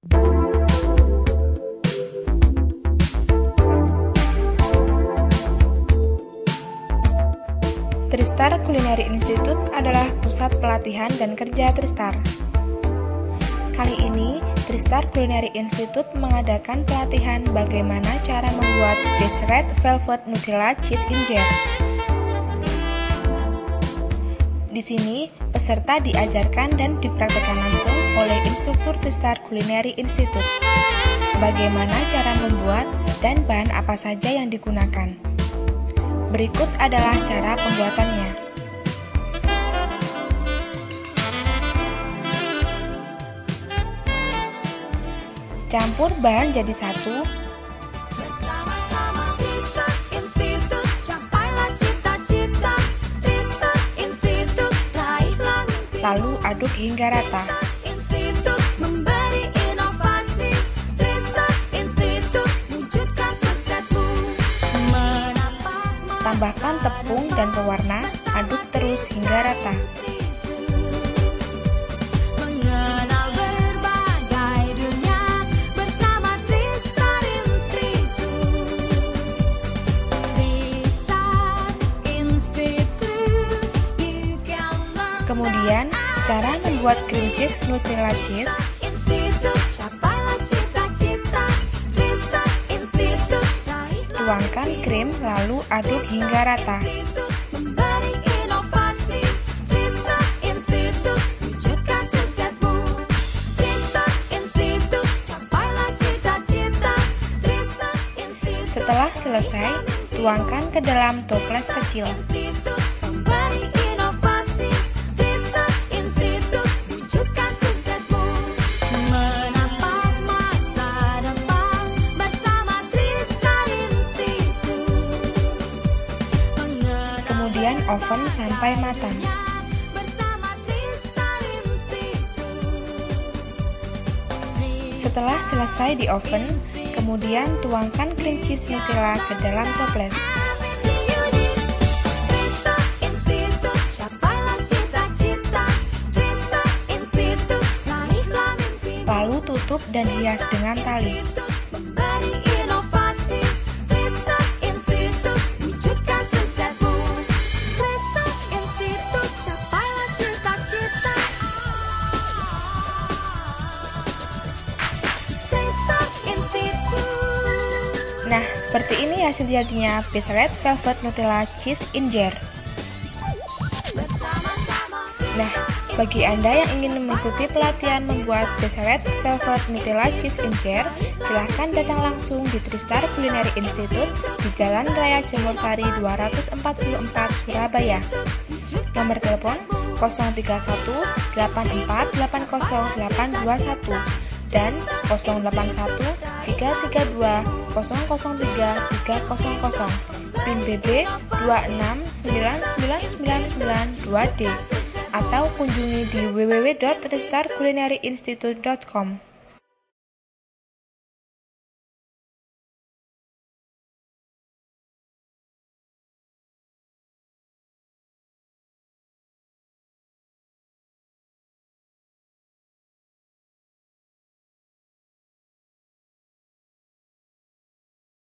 Tristar Culinary Institute adalah pusat pelatihan dan kerja Tristar. Kali ini, Tristar Culinary Institute mengadakan pelatihan bagaimana cara membuat This Red Velvet Nutella Cheese in Jar. Di sini, peserta diajarkan dan dipraktikkan langsung oleh instruktur Tristar Culinary Institute. Bagaimana cara membuat dan bahan apa saja yang digunakan. Berikut adalah cara pembuatannya. Campur bahan jadi satu. Bersama-sama Tristar Institute, capailah cita-cita. Tristar Institute, raihlah mimpi. Lalu aduk hingga rata. Institute memberi inovasi. Tristar Institute, wujudkan suksesmu. Tambahkan tepung dan pewarna, aduk terus hingga rata. Mengenal berbagai dunia bersama Tristar Institute. Tristar Institute, you can learn. Kemudian, cara membuat cream cheese Nutella cheese. Institute, capailah cita-cita. Tristar Institute, raihlah Tuangkan krim lalu aduk hingga rata. Institute memberi inovasi. Tristar Institute, wujudkan suksesmu. Tristar Institute, capailah cita-cita. Tristar Institute. Setelah selesai, tuangkan ke dalam toples kecil. Institute memberi inovasi. Tristar Institute, wujudkan suksesmu. Menatap masa depan bersama Tristar Institute. Kemudian oven sampai matang. Bersama Tristar Institute. Setelah selesai di oven, kemudian tuangkan cream cheese Nutella ke dalam toples. Tristar Institute, capailah cita-cita. Tristar Institute, raihlah mimpi. Lalu tutup dan hias dengan tali. Memberi inovasi. Tristar Institute, wujudkan suksesmu. Tristar Institute, capailah cita-cita. Tristar Institute. Nah, seperti ini hasil jadinya This Red Velvet Nutella Cheese in Jar. Bersama-sama. Nah, bagi Anda yang ingin mengikuti pelatihan membuat This Red Velvet Nutella Cheese in Jar, silahkan datang langsung di Tristar Culinary Institute di Jalan Raya Jamur Sari 244 Surabaya. Nomor telepon 031 84 80 821 dan 081 332 003 300. PIN BB 2699992D atau kunjungi di www.tristarculinaryinstitute.com.